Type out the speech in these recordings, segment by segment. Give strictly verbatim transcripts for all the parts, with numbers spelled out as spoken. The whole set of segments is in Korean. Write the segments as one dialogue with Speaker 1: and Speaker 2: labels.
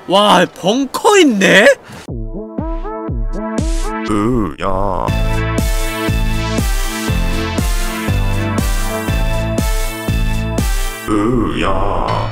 Speaker 1: 와, 벙커 있네?
Speaker 2: 으, 야. 으, 야.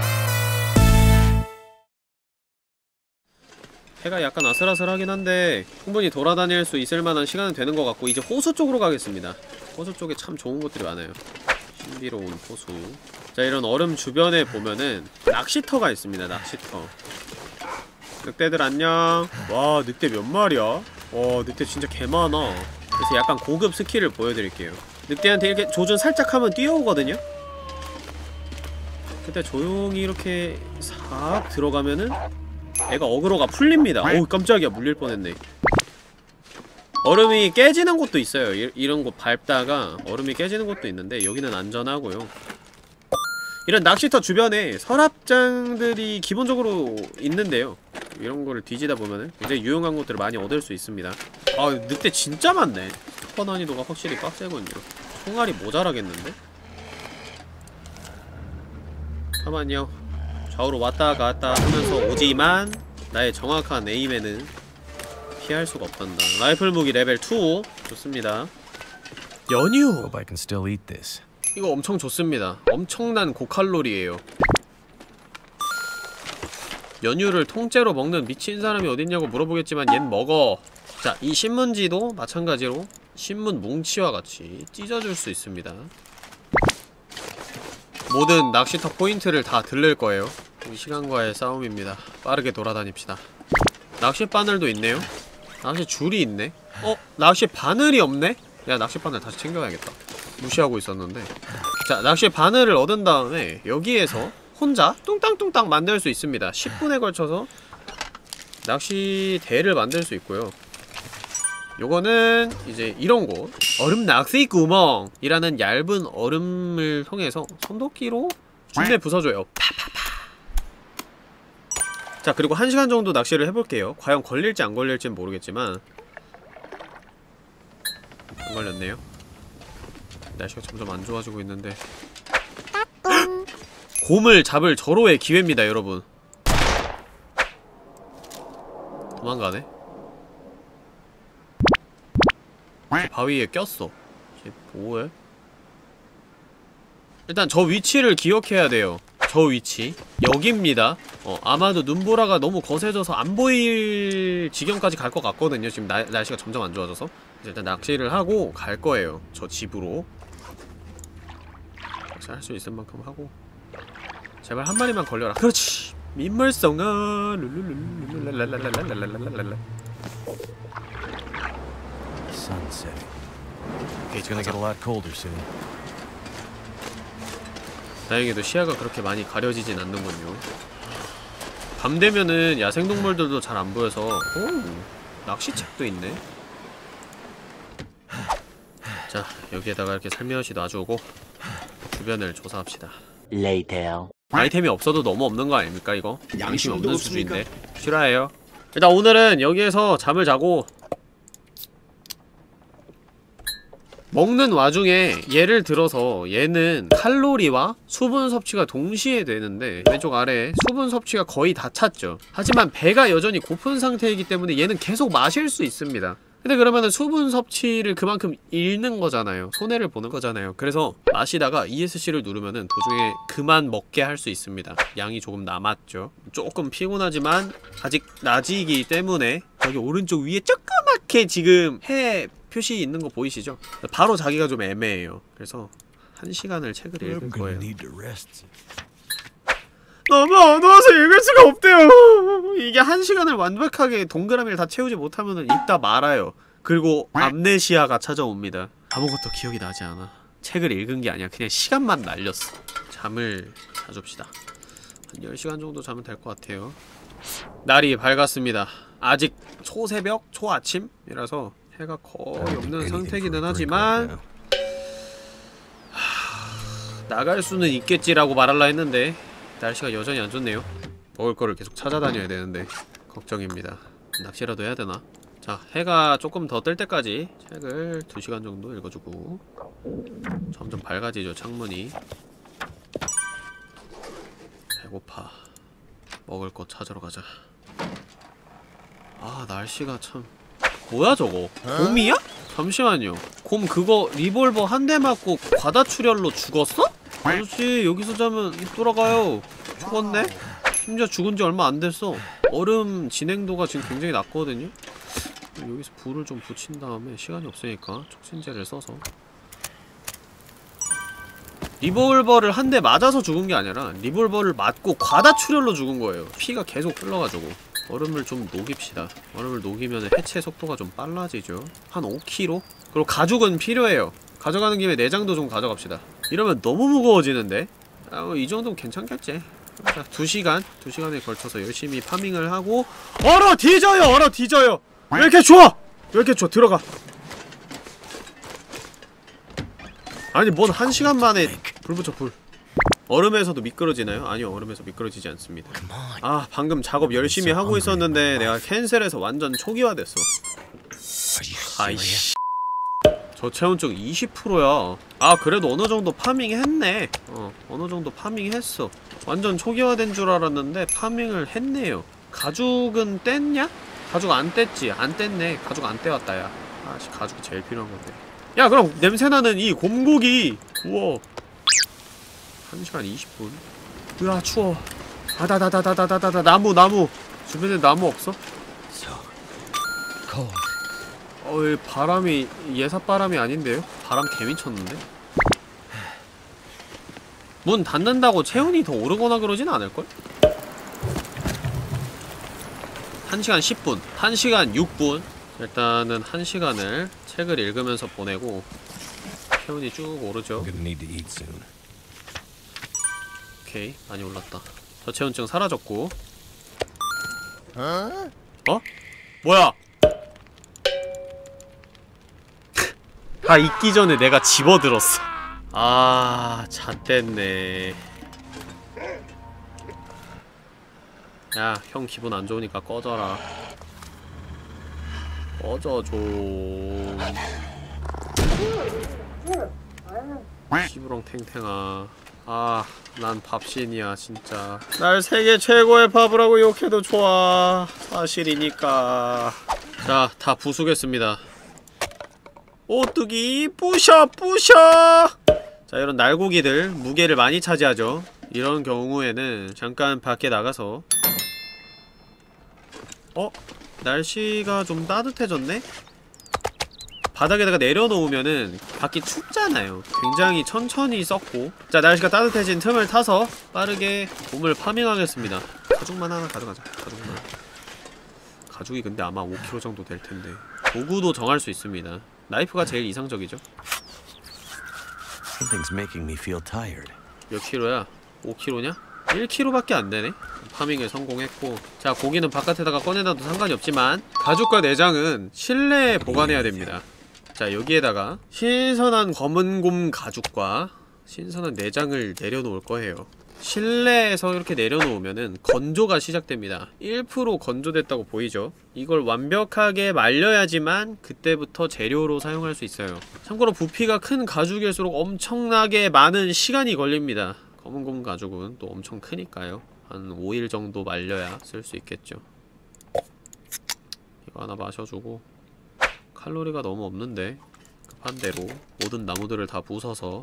Speaker 1: 해가 약간 아슬아슬하긴 한데 충분히 돌아다닐 수 있을 만한 시간은 되는 것 같고 이제 호수 쪽으로 가겠습니다. 호수 쪽에 참 좋은 곳들이 많아요. 신비로운 호수. 자, 이런 얼음 주변에 보면은 낚시터가 있습니다. 낚시터. 늑대들 안녕. 와, 늑대 몇 마리야? 와, 늑대 진짜 개 많아. 그래서 약간 고급 스킬을 보여드릴게요. 늑대한테 이렇게 조준 살짝 하면 뛰어오거든요? 그때 조용히 이렇게 싹 들어가면은 애가 어그로가 풀립니다. 어우, 깜짝이야. 물릴 뻔했네. 얼음이 깨지는 곳도 있어요. 이, 이런 곳 밟다가 얼음이 깨지는 곳도 있는데 여기는 안전하고요. 이런 낚시터 주변에 서랍장들이 기본적으로 있는데요. 이런 거를 뒤지다 보면은 굉장히 유용한 것들을 많이 얻을 수 있습니다. 아, 늑대 진짜 많네. 스포 난이도가 확실히 빡세군요. 총알이 모자라겠는데? 잠깐만요. 좌우로 왔다 갔다 하면서 오지만 나의 정확한 에임에는 피할 수가 없단다. 라이플 무기 레벨 투. 좋습니다. 연유!
Speaker 3: Hope I can still eat this.
Speaker 1: 이거 엄청 좋습니다. 엄청난 고칼로리예요. 연유를 통째로 먹는 미친 사람이 어딨냐고 물어보겠지만 얜 먹어. 자, 이 신문지도 마찬가지로 신문 뭉치와 같이 찢어줄 수 있습니다. 모든 낚시터 포인트를 다 들릴 거예요. 이 시간과의 싸움입니다. 빠르게 돌아다닙시다. 낚시 바늘도 있네요. 낚시 줄이 있네. 어? 낚시 바늘이 없네? 야, 낚시 바늘 다시 챙겨야겠다. 무시하고 있었는데. 자, 낚시 바늘을 얻은 다음에 여기에서 혼자 뚱땅뚱땅 만들 수 있습니다. 십 분에 걸쳐서 낚시대를 만들 수 있고요. 요거는 이제 이런 곳, 얼음 낚시 구멍 이라는 얇은 얼음을 통해서 손도끼로 준내 부숴줘요. 파파파. 자, 그리고 한 시간 정도 낚시를 해볼게요. 과연 걸릴지 안 걸릴지는 모르겠지만 안 걸렸네요. 날씨가 점점 안 좋아지고 있는데 곰을 잡을 절호의 기회입니다, 여러분. 도망가네? 바위에 꼈어. 쟤 뭐해? 일단 저 위치를 기억해야 돼요. 저 위치 여기입니다. 어, 아마도 눈보라가 너무 거세져서 안 보일 지경까지 갈 것 같거든요. 지금 나, 날씨가 점점 안 좋아져서. 일단 낚시를 하고 갈 거예요. 저 집으로. 낚시할 수 있을 만큼 하고. 제발 한 마리만 걸려라. 그렇지. 민물성아. 룰룰룰룰랄랄랄랄랄랄랄랄랄.
Speaker 3: Sunset.
Speaker 1: 오케이,
Speaker 3: It's gonna get a lot colder soon.
Speaker 1: 다행히도 시야가 그렇게 많이 가려지진 않는군요. 밤 되면은 야생동물들도 잘 안 보여서. 오, 낚시책도 있네. 자, 여기에다가 이렇게 살며시 놔주고 주변을 조사합시다.
Speaker 4: Later.
Speaker 1: 아이템이 없어도 너무 없는 거 아닙니까, 이거? 양심이 없는 수준인데. 싫어해요. 일단 오늘은 여기에서 잠을 자고 먹는 와중에 예를 들어서 얘는 칼로리와 수분 섭취가 동시에 되는데 왼쪽 아래에 수분 섭취가 거의 다 찼죠. 하지만 배가 여전히 고픈 상태이기 때문에 얘는 계속 마실 수 있습니다. 근데 그러면은 수분 섭취를 그만큼 잃는 거잖아요. 손해를 보는 거잖아요. 그래서 마시다가 이에스씨를 누르면은 도중에 그만 먹게 할 수 있습니다. 양이 조금 남았죠. 조금 피곤하지만 아직 낮이기 때문에 여기 오른쪽 위에 조그맣게 지금 해 표시 있는 거 보이시죠? 바로 자기가 좀 애매해요. 그래서 한 시간을 책을 읽을 거예요. 너무 어두워서 읽을 수가 없대요. 이게 한 시간을 완벽하게 동그라미를 다 채우지 못하면 읽다 말아요. 그리고 암네시아가 찾아옵니다. 아무것도 기억이 나지 않아. 책을 읽은 게 아니야. 그냥 시간만 날렸어. 잠을 자줍시다. 한 열 시간 정도 자면 될 것 같아요. 날이 밝았습니다. 아직 초새벽, 초아침이라서 해가 거의 없는 상태이기는 하지만 하... 나갈 수는 있겠지라고 말할라 했는데 날씨가 여전히 안 좋네요. 먹을 거를 계속 찾아다녀야 되는데 걱정입니다. 낚시라도 해야 되나? 자, 해가 조금 더 뜰 때까지 책을 두 시간 정도 읽어주고 점점 밝아지죠, 창문이. 배고파. 먹을 거 찾으러 가자. 아 날씨가 참 뭐야 저거 곰이야? 잠시만요 곰 그거 리볼버 한 대 맞고 과다출혈로 죽었어? 아저씨 여기서 자면 입 돌아가요 죽었네? 심지어 죽은지 얼마 안 됐어 얼음 진행도가 지금 굉장히 낮거든요? 여기서 불을 좀 붙인 다음에 시간이 없으니까 촉진제를 써서 리볼버를 한 대 맞아서 죽은 게 아니라 리볼버를 맞고 과다출혈로 죽은 거예요 피가 계속 흘러가지고 얼음을 좀 녹입시다 얼음을 녹이면 해체 속도가 좀 빨라지죠 한 오 킬로그램? 그리고 가죽은 필요해요 가져가는 김에 내장도 좀 가져갑시다 이러면 너무 무거워지는데? 아, 뭐 이 정도면 괜찮겠지 자, 두 시간 두 시간에 걸쳐서 열심히 파밍을 하고 얼어 뒤져요! 얼어 뒤져요! 왜 이렇게 좋아! 왜 이렇게 좋아! 들어가! 아니 뭔 한 시간 만에 불 붙여 불 얼음에서도 미끄러지나요? 아니요 얼음에서 미끄러지지 않습니다 아 방금 작업 열심히 하고 있었는데 내가 캔슬해서 완전 초기화됐어 아이씨 저체온증 이십 퍼센트야 아 그래도 어느정도 파밍했네 어 어느정도 파밍했어 완전 초기화된 줄 알았는데 파밍을 했네요 가죽은 뗐냐? 가죽 안 뗐지? 안 뗐네 가죽 안 떼왔다 야 아씨 가죽이 제일 필요한 건데 야 그럼 냄새나는 이 곰고기 구워 한 시간 이십 분 으아 추워 아다다다다다다다 나무 나무 주변에 나무 없어? 어이 바람이 예사바람이 아닌데요? 바람 개미쳤는데? 문 닫는다고 체온이 더 오르거나 그러진 않을걸? 한 시간 십 분 한 시간 육 분 일단은 한 시간을 책을 읽으면서 보내고 체온이 쭉 오르죠 오케이 많이 올랐다 저체온증 사라졌고 어? 뭐야 다 익기 전에 내가 집어들었어 아 잣됐네 야 형 기분 안 좋으니까 꺼져라 꺼져 좀 시부렁 탱탱아 아 난 밥신이야 진짜 날 세계 최고의 밥을 하고 욕해도 좋아 사실이니까 자 다 부수겠습니다 오뚜기 부셔 부셔 자 이런 날고기들 무게를 많이 차지하죠 이런 경우에는 잠깐 밖에 나가서 어? 날씨가 좀 따뜻해졌네? 바닥에다가 내려놓으면은 밖이 춥잖아요 굉장히 천천히 썩고 자 날씨가 따뜻해진 틈을 타서 빠르게 곰을 파밍하겠습니다 가죽만 하나 가져가자 가죽만 가죽이 근데 아마 오 킬로그램 정도 될텐데 도구도 정할 수 있습니다 나이프가 제일 이상적이죠
Speaker 3: Something's making me feel tired.
Speaker 1: 몇 킬로야? 오 킬로냐? 일 킬로그램밖에 안되네? 파밍에 성공했고 자 고기는 바깥에다가 꺼내놔도 상관이 없지만 가죽과 내장은 실내에 보관해야 됩니다 자 여기에다가 신선한 검은곰 가죽과 신선한 내장을 내려놓을 거예요 실내에서 이렇게 내려놓으면은 건조가 시작됩니다 일 퍼센트 건조됐다고 보이죠? 이걸 완벽하게 말려야지만 그때부터 재료로 사용할 수 있어요 참고로 부피가 큰 가죽일수록 엄청나게 많은 시간이 걸립니다 검은곰 가죽은 또 엄청 크니까요 한 오 일 정도 말려야 쓸 수 있겠죠 이거 하나 마셔주고 칼로리가 너무 없는데 급한 대로 모든 나무들을 다 부숴서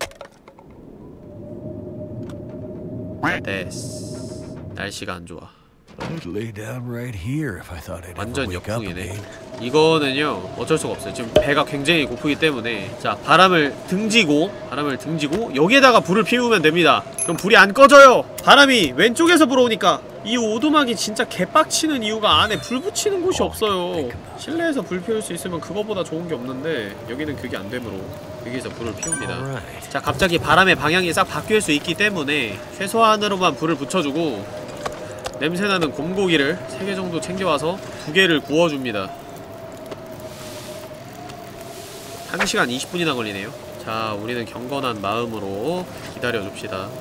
Speaker 1: 됐어 날씨가 안 좋아
Speaker 3: I'd lay down right here if I thought I'd ever
Speaker 1: 완전
Speaker 3: wake up
Speaker 1: 역풍이네
Speaker 3: again.
Speaker 1: 이거는요 어쩔 수가 없어요 지금 배가 굉장히 고프기 때문에 자 바람을 등지고 바람을 등지고 여기에다가 불을 피우면 됩니다 그럼 불이 안 꺼져요 바람이 왼쪽에서 불어오니까 이 오두막이 진짜 개빡치는 이유가 안에 불 붙이는 곳이 없어요 실내에서 불 피울 수 있으면 그거보다 좋은 게 없는데 여기는 그게 안 되므로 여기서 불을 피웁니다 자 갑자기 바람의 방향이 싹 바뀔 수 있기 때문에 최소한으로만 불을 붙여주고 냄새나는 곰고기를 세 개 정도 챙겨와서 두 개를 구워줍니다 한 시간 이십 분이나 걸리네요 자 우리는 경건한 마음으로 기다려줍시다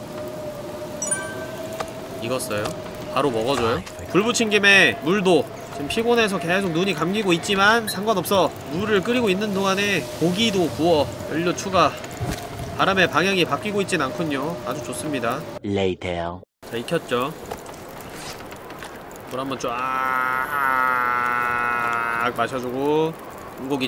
Speaker 1: 익었어요 바로 먹어줘요 불 붙인 김에 물도 지금 피곤해서 계속 눈이 감기고 있지만 상관없어 물을 끓이고 있는 동안에 고기도 구워 연료 추가 바람의 방향이 바뀌고 있진 않군요 아주 좋습니다
Speaker 4: Later.
Speaker 1: 자 익혔죠 물 한번 쫙 마셔주고 물고기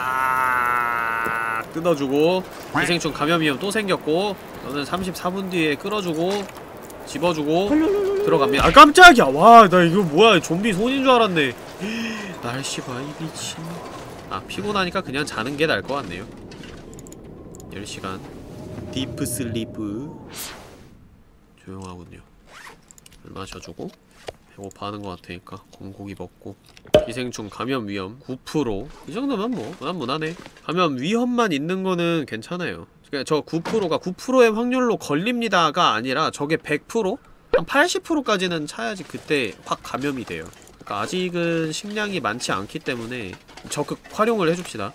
Speaker 1: 쫙 뜯어주고 기생충 감염 위험 또 생겼고 너는 삼십사 분 뒤에 끌어주고 집어주고 들어갑니다. 아 깜짝이야. 와 나 이거 뭐야 좀비 손인 줄 알았네. 날씨 봐 이 미친. 아 피곤하니까 그냥 자는 게 나을 것 같네요. 열 시간 디프 슬리프. 조용하군요. 물 마셔주고 배고파하는 것 같으니까 공고기 먹고 기생충 감염 위험 구 퍼센트 이 정도면 뭐 무난무난해. 감염 위험만 있는 거는 괜찮아요. 그러니까 저 구 퍼센트가 구 퍼센트의 확률로 걸립니다가 아니라 저게 백 퍼센트? 한 팔십 퍼센트까지는 차야지 그때 확 감염이 돼요. 그러니까 아직은 식량이 많지 않기 때문에 적극 활용을 해줍시다.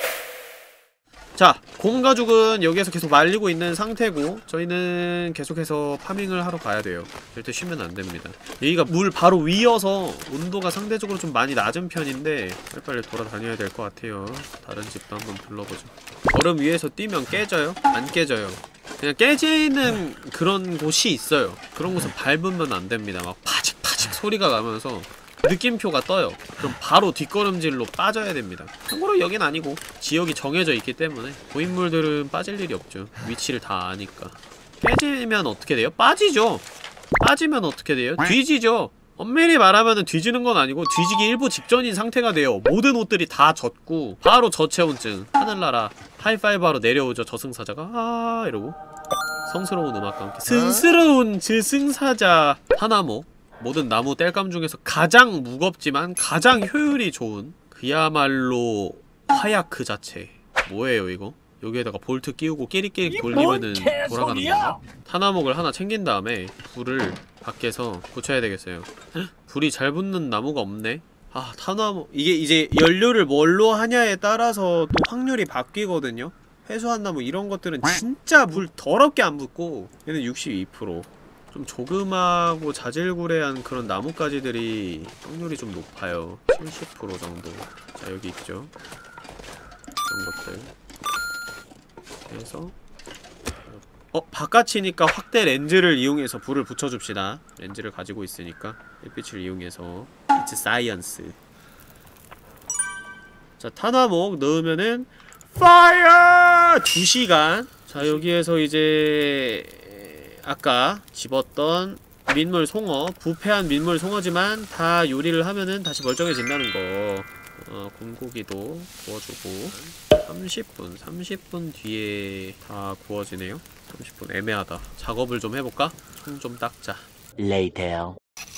Speaker 1: 자, 곰가죽은 여기에서 계속 말리고 있는 상태고 저희는 계속해서 파밍을 하러 가야 돼요. 절대 쉬면 안 됩니다. 여기가 물 바로 위여서 온도가 상대적으로 좀 많이 낮은 편인데 빨리빨리 돌아다녀야 될 것 같아요. 다른 집도 한번 불러보죠. 얼음 위에서 뛰면 깨져요? 안 깨져요. 그냥 깨지는 그런 곳이 있어요. 그런 곳은 밟으면 안 됩니다. 막 파직파직 소리가 나면서 느낌표가 떠요. 그럼 바로 뒷걸음질로 빠져야 됩니다. 참고로 여긴 아니고 지역이 정해져 있기 때문에 고인물들은 빠질 일이 없죠. 위치를 다 아니까. 깨지면 어떻게 돼요? 빠지죠. 빠지면 어떻게 돼요? 뒤지죠. 엄밀히 말하면은 뒤지는 건 아니고 뒤지기 일부 직전인 상태가 돼요. 모든 옷들이 다 젖고 바로 저체온증 하늘나라 하이파이브하러 내려오죠. 저승사자가 아 이러고 성스러운 음악과 함께 승스러운 저승사자 하나모. 모든 나무 땔감 중에서 가장 무겁지만 가장 효율이 좋은 그야말로 화약 그 자체. 뭐예요 이거? 여기에다가 볼트 끼우고 끼리끼리 돌리면은 돌아가는 건가? 타나목을 하나 챙긴 다음에 불을 밖에서 붙여야 되겠어요. 헉? 불이 잘 붙는 나무가 없네? 아 타나목 이게 이제 연료를 뭘로 하냐에 따라서 또 확률이 바뀌거든요? 회수한 나무 이런 것들은 진짜 물 더럽게 안 붙고 얘는 육십이 퍼센트 좀 조그마하고 자질구레한 그런 나뭇가지들이 확률이 좀 높아요. 칠십 퍼센트 정도. 자 여기 있죠. 이런 것들 그래서 어? 바깥이니까 확대 렌즈를 이용해서 불을 붙여줍시다. 렌즈를 가지고 있으니까 햇빛을 이용해서 It's science. 자 타나목 넣으면은 파이어! 두 시간. 자 여기에서 이제 아까 집었던 민물 송어, 부패한 민물 송어지만 다 요리를 하면은 다시 멀쩡해진다는 거. 어, 곰고기도 구워주고 삼십 분, 삼십 분 뒤에 다 구워지네요. 삼십 분 애매하다. 작업을 좀 해볼까? 총 좀 닦자.
Speaker 4: Later.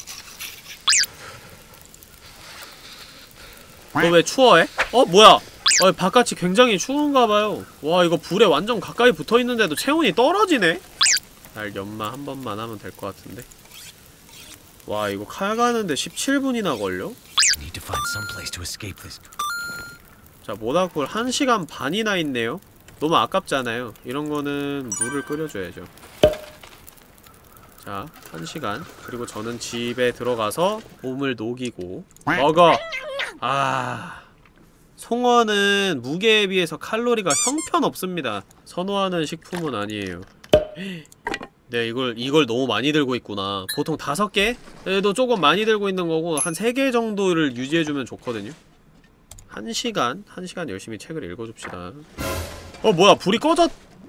Speaker 1: 너 왜 추워해? 어? 뭐야? 어, 바깥이 굉장히 추운가봐요. 와 이거 불에 완전 가까이 붙어있는데도 체온이 떨어지네? 날 연마 한 번만 하면 될 것 같은데. 와 이거 칼 가는데 십칠 분이나 걸려?
Speaker 3: Need to find some place to escape this.
Speaker 1: 자 모닥불 한 시간 반이나 있네요? 너무 아깝잖아요. 이런 거는 물을 끓여줘야죠. 자 한 시간. 그리고 저는 집에 들어가서 몸을 녹이고 먹어! 아... 송어는 무게에 비해서 칼로리가 형편없습니다. 선호하는 식품은 아니에요. 네 이걸 이걸 너무 많이 들고 있구나. 보통 다섯 개에도 조금 많이 들고 있는 거고 한 세 개 정도를 유지해주면 좋거든요. 한 시간? 한 시간 열심히 책을 읽어줍시다. 어 뭐야 불이 꺼졌...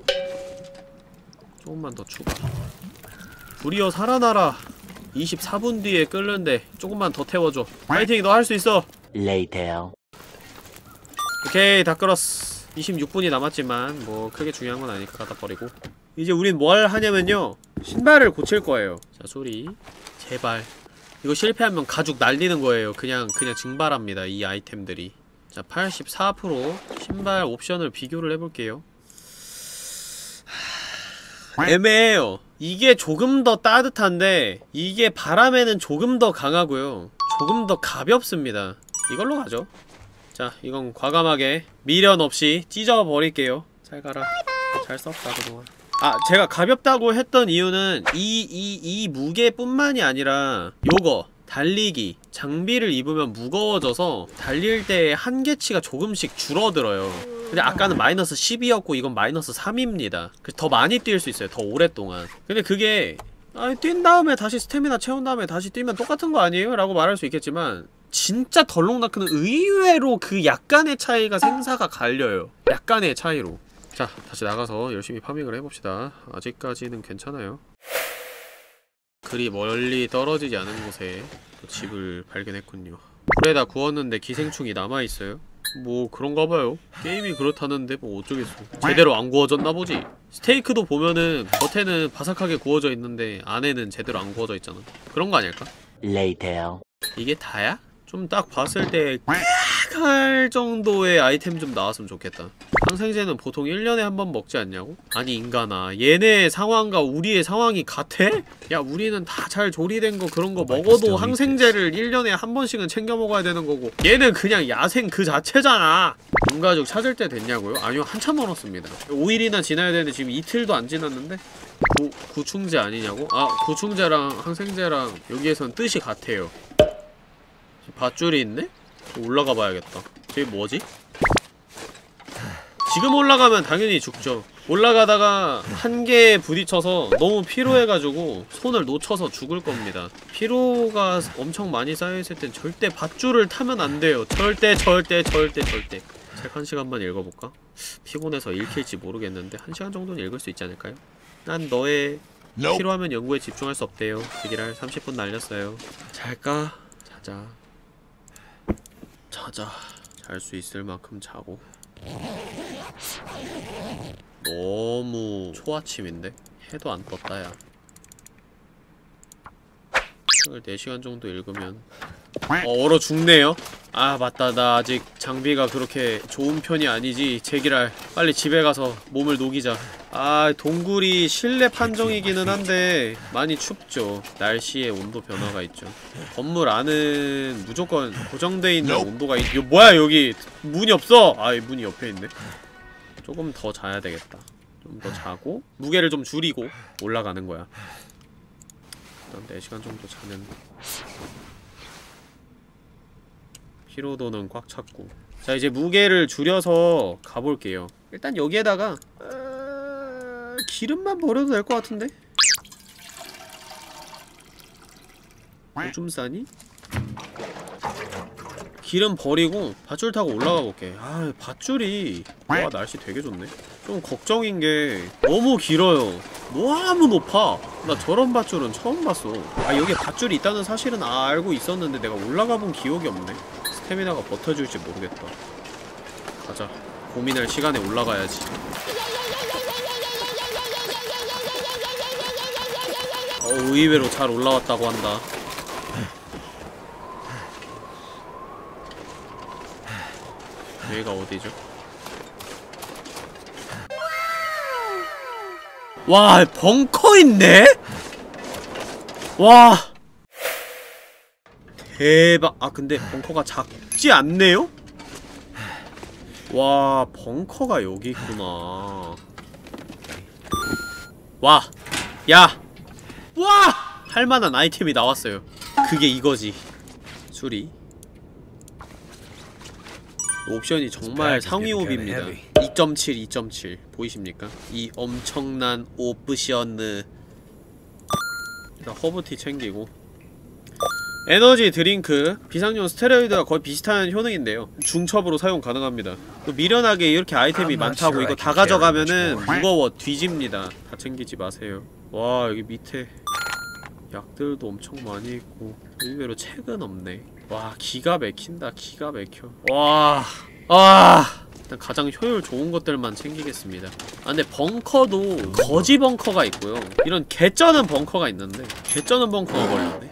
Speaker 1: 조금만 더 추가. 불이여 살아나라. 이십사 분 뒤에 끓는데 조금만 더 태워줘. 파이팅 너 할 수 있어.
Speaker 4: Later.
Speaker 1: 오케이 다 끓었어. 이십육 분이 남았지만 뭐 크게 중요한 건 아니니까 갖다 버리고 이제 우린 뭘 하냐면요 신발을 고칠 거예요. 자 소리 제발 이거 실패하면 가죽 날리는 거예요. 그냥 그냥 증발합니다 이 아이템들이. 자 팔십사 퍼센트 신발 옵션을 비교를 해볼게요. 하... 애매해요. 이게 조금 더 따뜻한데 이게 바람에는 조금 더 강하고요 조금 더 가볍습니다. 이걸로 가죠. 자 이건 과감하게 미련 없이 찢어버릴게요. 잘 가라. 잘 썼다 그동안. 아 제가 가볍다고 했던 이유는 이 이 이 무게뿐만이 아니라 요거 달리기 장비를 입으면 무거워져서 달릴 때 한계치가 조금씩 줄어들어요. 근데 아까는 마이너스 십이었고 이건 마이너스 삼입니다. 그래서 더 많이 뛸 수 있어요. 더 오랫동안. 근데 그게 아니 뛴 다음에 다시 스태미나 채운 다음에 다시 뛰면 똑같은 거 아니에요? 라고 말할 수 있겠지만 진짜 덜롱다크는 의외로 그 약간의 차이가 생사가 갈려요. 약간의 차이로. 자, 다시 나가서 열심히 파밍을 해봅시다. 아직까지는 괜찮아요. 그리 멀리 떨어지지 않은 곳에 또 집을 발견했군요. 불에다 구웠는데 기생충이 남아있어요? 뭐 그런가봐요. 게임이 그렇다는데 뭐 어쩌겠어. 제대로 안 구워졌나 보지. 스테이크도 보면은 겉에는 바삭하게 구워져 있는데 안에는 제대로 안 구워져 있잖아. 그런 거 아닐까?
Speaker 4: Later.
Speaker 1: 이게 다야? 좀 딱 봤을 때 할 정도의 아이템 좀 나왔으면 좋겠다. 항생제는 보통 일 년에 한 번 먹지 않냐고? 아니 인간아, 얘네 상황과 우리의 상황이 같아? 야, 우리는 다 잘 조리된 거 그런 거 먹어도 항생제를 일 년에 한 번씩은 챙겨 먹어야 되는 거고 얘는 그냥 야생 그 자체잖아. 문가죽 찾을 때 됐냐고요? 아니요, 한참 멀었습니다. 오 일이나 지나야 되는데 지금 이틀도 안 지났는데? 구, 구충제 아니냐고? 아, 구충제랑 항생제랑 여기에선 뜻이 같아요. 밧줄이 있네? 올라가 봐야겠다. 저게 뭐지? 지금 올라가면 당연히 죽죠. 올라가다가 한계에 부딪혀서 너무 피로해가지고 손을 놓쳐서 죽을 겁니다. 피로가 엄청 많이 쌓여있을 땐 절대 밧줄을 타면 안 돼요. 절대 절대 절대 절대. 책 한 시간만 읽어볼까? 피곤해서 읽힐지 모르겠는데 한 시간 정도는 읽을 수 있지 않을까요? 난 너의 필요하면 연구에 집중할 수 없대요. 얘기를 삼십 분 날렸어요. 잘까? 자자. 자자. 잘 수 있을 만큼 자고. 너무 초아침인데? 해도 안 떴다 야. 책을 네 시간 정도 읽으면 어, 얼어 죽네요? 아 맞다, 나 아직 장비가 그렇게 좋은 편이 아니지. 제기랄, 빨리 집에 가서 몸을 녹이자. 아, 동굴이 실내 판정이기는 한데 많이 춥죠. 날씨에 온도 변화가 있죠. 건물 안은 무조건 고정돼 있는 온도가 있... 이거 뭐야 여기 문이 없어! 아, 문이 옆에 있네. 조금 더 자야 되겠다. 좀 더 자고 무게를 좀 줄이고 올라가는 거야. 일단 네 시간 정도 자면 피로도는 꽉 찼고. 자, 이제 무게를 줄여서 가볼게요. 일단 여기에다가 어... 기름만 버려도 될 것 같은데? 오줌 싸니? 기름 버리고 밧줄 타고 올라가 볼게. 아, 밧줄이 와, 날씨 되게 좋네. 좀 걱정인게 너무 길어요. 너무 높아. 나 저런 밧줄은 처음 봤어. 아, 여기에 밧줄이 있다는 사실은 알고 있었는데 내가 올라가 본 기억이 없네. 스태미나가 버텨줄지 모르겠다. 가자. 고민할 시간에 올라가야지. 어, 의외로 잘 올라왔다고 한다. 여기가 어디죠? 와, 벙커 있네? 와, 대박. 아, 근데 벙커가 작지 않네요? 와, 벙커가 여기 있구나. 와, 야, 와! 할만한 아이템이 나왔어요. 그게 이거지. 수리. 옵션이 정말 상위 옵입니다. 이 점 칠, 이 점 칠 보이십니까? 이 엄청난 옵션을. 일단 허브티 챙기고 에너지 드링크, 비상용 스테로이드와 거의 비슷한 효능인데요, 중첩으로 사용 가능합니다. 또 미련하게 이렇게 아이템이 많다고 이거 다 가져가면은 무거워 뒤집니다. 다 챙기지 마세요. 와, 여기 밑에 약들도 엄청 많이 있고 의외로 책은 없네. 와, 기가 막힌다. 기가 막혀. 와, 아, 일단 가장 효율 좋은 것들만 챙기겠습니다. 아, 근데 벙커도 거지 벙커가 있고요, 이런 개쩌는 벙커가 있는데 개쩌는 벙커가 걸렸네.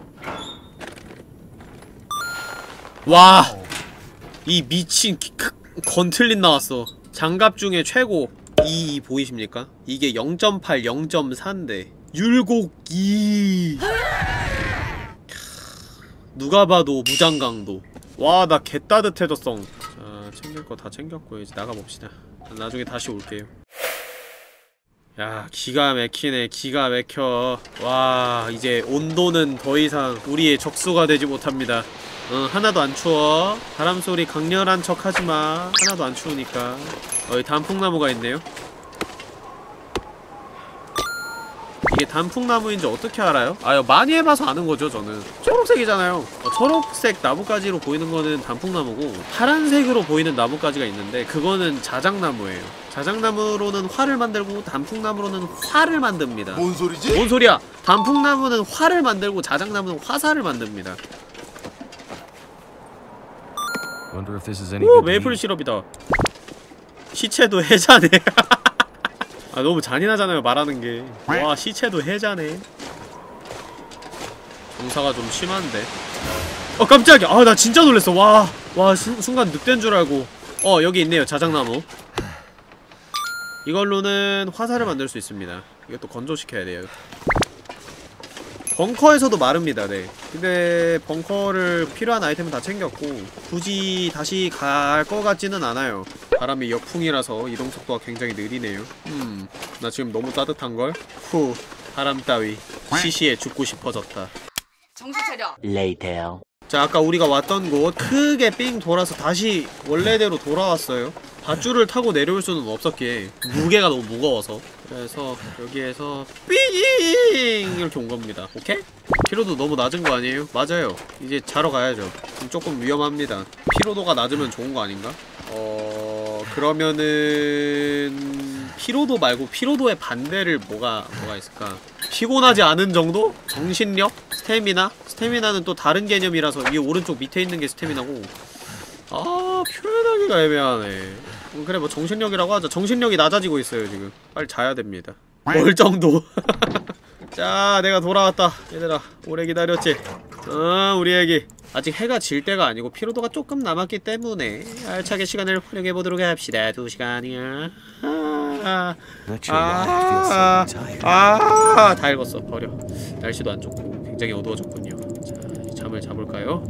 Speaker 1: 와, 이 미친 기, 크, 건틀린 나왔어. 장갑 중에 최고. 이 보이십니까? 이게 영 점 팔, 영 점 사인데 율곡 이. 누가 봐도 무장강도. 와, 나 개따뜻해졌어. 자, 챙길 거 다 챙겼고요. 이제 나가봅시다. 나중에 다시 올게요. 야, 기가 막히네. 기가 막혀. 와, 이제 온도는 더 이상 우리의 적수가 되지 못합니다. 응, 하나도 안 추워. 바람소리 강렬한 척 하지마. 하나도 안 추우니까. 어, 여기 단풍나무가 있네요. 이게 단풍나무인지 어떻게 알아요? 아유 많이 해봐서 아는 거죠 저는. 초록색이잖아요. 어, 초록색 나뭇가지로 보이는 거는 단풍나무고 파란색으로 보이는 나뭇가지가 있는데 그거는 자작나무예요. 자작나무로는 활을 만들고 단풍나무로는 활을 만듭니다.
Speaker 5: 뭔 소리지?
Speaker 1: 뭔 소리야? 단풍나무는 활을 만들고 자작나무는 화살을 만듭니다.
Speaker 3: Wonder if this is any
Speaker 1: 오
Speaker 3: good to
Speaker 1: 메이플
Speaker 3: eat.
Speaker 1: 시럽이다. 시체도 해자네. 아 너무 잔인하잖아요 말하는 게. 와 시체도 해자네. 정사가 좀 심한데. 어 깜짝이야. 아 나 진짜 놀랬어. 와 와 순간 늑대인 줄 알고. 어 여기 있네요 자작나무. 이걸로는 화살을 만들 수 있습니다. 이것도 건조시켜야 돼요. 벙커에서도 마릅니다. 네. 근데 벙커를 필요한 아이템은 다 챙겼고 굳이 다시 갈 것 같지는 않아요. 바람이 역풍이라서 이동속도가 굉장히 느리네요. 음, 나 지금 너무 따뜻한걸? 후, 바람 따위 시시해 죽고 싶어졌다.
Speaker 6: 정신 차려.
Speaker 4: Later.
Speaker 1: 자, 아까 우리가 왔던 곳 크게 삥 돌아서 다시 원래대로 돌아왔어요. 밧줄을 타고 내려올 수는 없었기에 무게가 너무 무거워서. 그래서 여기에서 삥 이렇게 온 겁니다. 오케이? 피로도 너무 낮은 거 아니에요? 맞아요. 이제 자러 가야죠. 지금 조금 위험합니다. 피로도가 낮으면 좋은 거 아닌가? 어... 그러면은... 피로도 말고 피로도의 반대를 뭐가 뭐가 있을까? 피곤하지 않은 정도? 정신력? 스태미나? 스태미나는 또 다른 개념이라서 위에 오른쪽 밑에 있는 게 스태미나고 아 표현하기가 애매하네. 음, 그래 뭐 정신력이라고 하자. 정신력이 낮아지고 있어요 지금. 빨리 자야 됩니다. 뭘 정도? 자 내가 돌아왔다 얘들아. 오래 기다렸지? 어 우리 애기 아직 해가 질 때가 아니고 피로도가 조금 남았기 때문에 알차게 시간을 활용해보도록 합시다. 두 시간이야. 아,
Speaker 3: Not sure why I feel so tired.
Speaker 1: 아, 다 읽었어. 버려. 날씨도 안 좋고 굉장히 어두워졌군요. 자, 이제 잠을 자볼까요?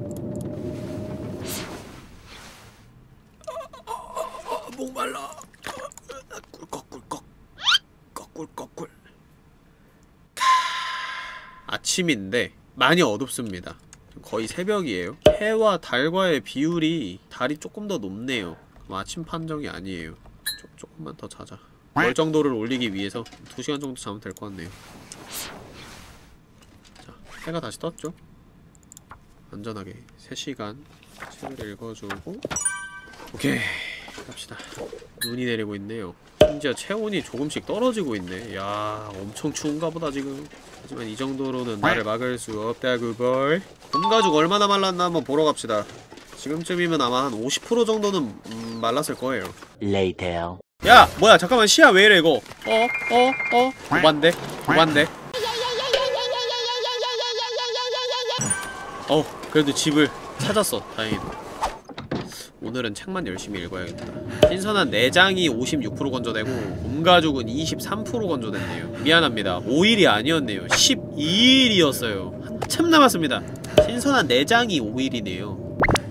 Speaker 1: 목말라. 꿀꺽꿀꺽. 꺽꿀꺽꿀. 아침인데 많이 어둡습니다. 거의 새벽이에요. 해와 달과의 비율이 달이 조금 더 높네요. 그럼 아침 판정이 아니에요. 조, 조금만 더 자자. 열정도를 올리기 위해서 두 시간 정도 자면 될 것 같네요. 자, 해가 다시 떴죠? 안전하게 세 시간 책을 읽어주고 오케이 갑시다. 눈이 내리고 있네요. 심지어 체온이 조금씩 떨어지고 있네. 야 엄청 추운가 보다 지금. 하지만 이 정도로는 나를 막을 수 없다구 볼. 곰가죽 얼마나 말랐나 한번 보러 갑시다. 지금쯤이면 아마 한 오십 퍼센트 정도는 음, 말랐을 거예요.
Speaker 4: Later.
Speaker 1: 야! 뭐야 잠깐만 시야 왜 이래 이거. 어? 어? 어? 오반데? 오반데? 어 그래도 집을 찾았어 다행히도. 오늘은 책만 열심히 읽어야겠다. 신선한 내장이 오십육 퍼센트 건조되고 곰가죽은 이십삼 퍼센트 건조됐네요. 미안합니다. 오 일이 아니었네요. 십이 일이었어요. 한참 남았습니다. 신선한 내장이 오 일이네요.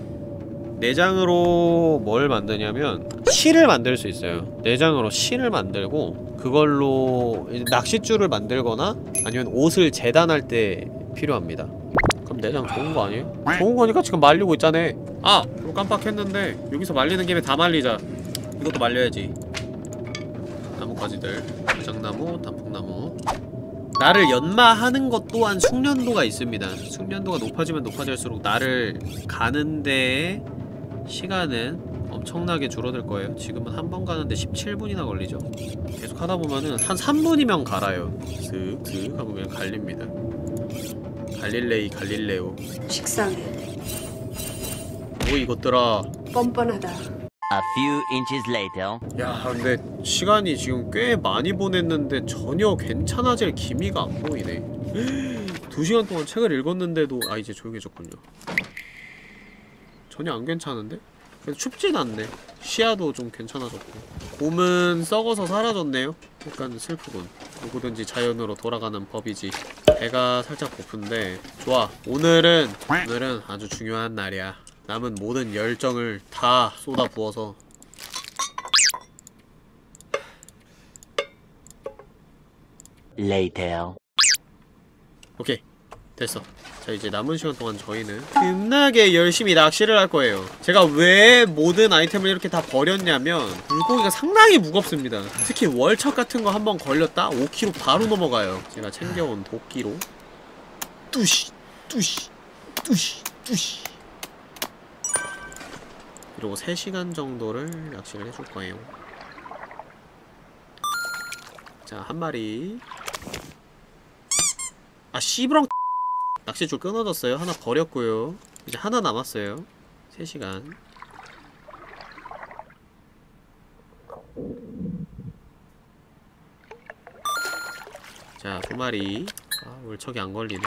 Speaker 1: 내장으로 뭘 만드냐면 실을 만들 수 있어요. 내장으로 실을 만들고 그걸로 낚싯줄을 만들거나 아니면 옷을 재단할 때 필요합니다. 그럼 내장 좋은 거 아니에요? 좋은 거니까 지금 말리고 있잖아. 아! 그거 깜빡했는데 여기서 말리는 김에 다 말리자. 이것도 말려야지. 나뭇가지들 자작나무, 단풍나무. 날을 연마하는 것 또한 숙련도가 있습니다. 숙련도가 높아지면 높아질수록 날을 가는데 시간은 엄청나게 줄어들 거예요. 지금은 한 번 가는데 십칠 분이나 걸리죠. 계속 하다 보면은 한 삼 분이면 갈아요. 슥슥 하고 그냥 갈립니다. 갈릴레이 갈릴레오.
Speaker 6: 식상해.
Speaker 1: 뭐 이것들아.
Speaker 6: 뻔뻔하다.
Speaker 4: A few inches later.
Speaker 1: 야 근데 시간이 지금 꽤 많이 보냈는데 전혀 괜찮아질 기미가 안 보이네. 두 시간 동안 책을 읽었는데도 아 이제 조용해졌군요. 전혀 안 괜찮은데? 그래도 춥진 않네. 시야도 좀 괜찮아졌고. 곰은 썩어서 사라졌네요. 약간 슬프군. 누구든지 자연으로 돌아가는 법이지. 배가 살짝 고픈데 좋아. 오늘은 오늘은 아주 중요한 날이야. 남은 모든 열정을 다 쏟아부어서
Speaker 4: Later.
Speaker 1: 오케이 됐어. 자, 이제 남은 시간 동안 저희는 끝나게 열심히 낚시를 할 거예요. 제가 왜 모든 아이템을 이렇게 다 버렸냐면 물고기가 상당히 무겁습니다. 특히 월척 같은 거 한번 걸렸다? 오 킬로그램 바로 넘어가요. 제가 챙겨온 도끼로 뚜시 뚜시 뚜시 뚜시 그리고 세 시간 정도를 낚시를 해줄 거예요. 자, 한 마리. 아, 씨브렁. 낚시줄 끊어졌어요. 하나 버렸고요. 이제 하나 남았어요. 세 시간. 자, 두 마리. 아, 월척이 안 걸리네.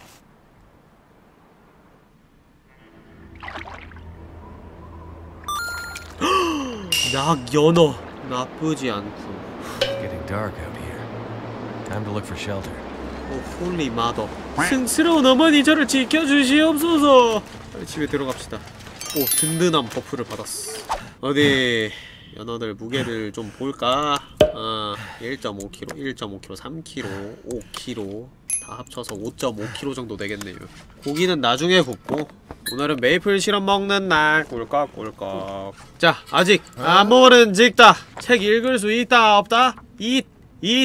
Speaker 1: 낙, 연어. 나쁘지 않군.
Speaker 3: It's getting dark out here. Time to look for shelter.
Speaker 1: 오, 홀리 마더. 승스러운 어머니 저를 지켜주시옵소서. 빨리 집에 들어갑시다. 오, 든든한 버프를 받았어. 어디 연어들 무게를 좀 볼까? 아, 일 점 오 킬로그램, 일 점 오 킬로그램, 삼 킬로그램, 오 킬로그램 다 합쳐서 오 점 오 킬로그램 정도 되겠네요. 고기는 나중에 굽고 오늘은 메이플 시럽 먹는 날. 꿀꺽꿀꺽. 자, 아직 안 먹은 직다. 책 읽을 수 있다 없다? 잇! 잇!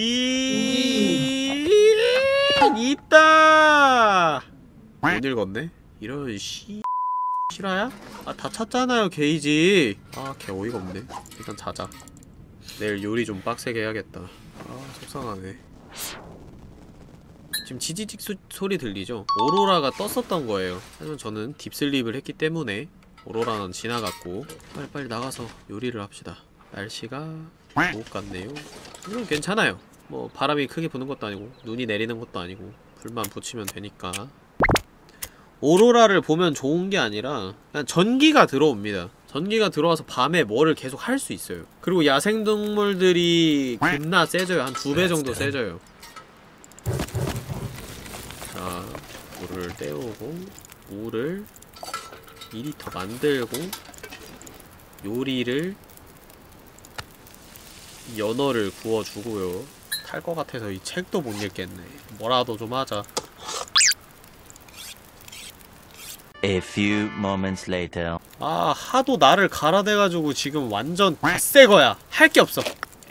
Speaker 1: 잇! 있다! 못 읽었네? 이런 씨... 실화야? 아, 다 찼잖아요, 게이지. 아, 개 어이가 없네. 일단 자자. 내일 요리 좀 빡세게 해야겠다. 아, 속상하네. 지금 지지직 소, 소리 들리죠? 오로라가 떴었던 거예요. 하지만 저는 딥슬립을 했기 때문에 오로라는 지나갔고 빨리빨리 나가서 요리를 합시다. 날씨가 못 같네요. 이건 괜찮아요. 뭐 바람이 크게 부는 것도 아니고 눈이 내리는 것도 아니고 불만 붙이면 되니까. 오로라를 보면 좋은 게 아니라 그냥 전기가 들어옵니다. 전기가 들어와서 밤에 뭐를 계속 할 수 있어요. 그리고 야생동물들이 겁나 세져요. 한 두 배 정도 세져요. 자, 물을 떼우고 물을 이 리터 만들고 요리를 연어를 구워주고요. 탈 것 같아서 이 책도 못 읽겠네. 뭐라도 좀 하자.
Speaker 4: A few moments later.
Speaker 1: 아, 하도 나를 갈아대가지고 지금 완전 새거야. 할 게 없어.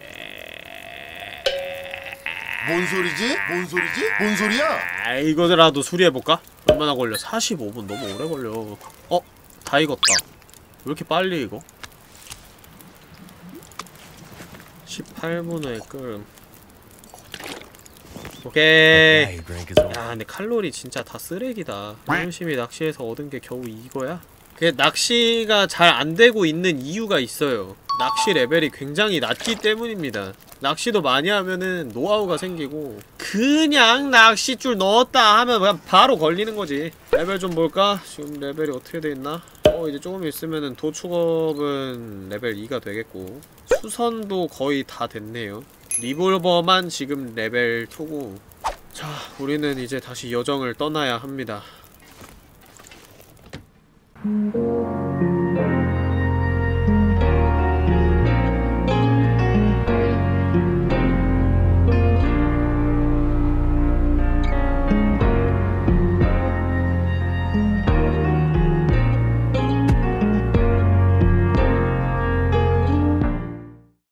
Speaker 5: 뭔 소리지? 뭔 소리지? 뭔 소리야?
Speaker 1: 아, 이거라도 수리해볼까? 얼마나 걸려? 사십오 분 너무 오래 걸려. 어? 다 익었다. 왜 이렇게 빨리 익어? 십팔 분에 끓음. 오케이.
Speaker 3: Now you drink is over.
Speaker 1: 야, 근데 칼로리 진짜 다 쓰레기다. 열심히 낚시해서 얻은 게 겨우 이거야? 그게 낚시가 잘 안되고 있는 이유가 있어요. 낚시 레벨이 굉장히 낮기 때문입니다. 낚시도 많이 하면은 노하우가 생기고 그냥 낚싯줄 넣었다 하면 그냥 바로 걸리는 거지. 레벨 좀 볼까? 지금 레벨이 어떻게 돼있나? 어, 이제 조금 있으면은 도축업은 레벨 이가 되겠고 수선도 거의 다 됐네요. 리볼버만 지금 레벨 이고. 자, 우리는 이제 다시 여정을 떠나야 합니다.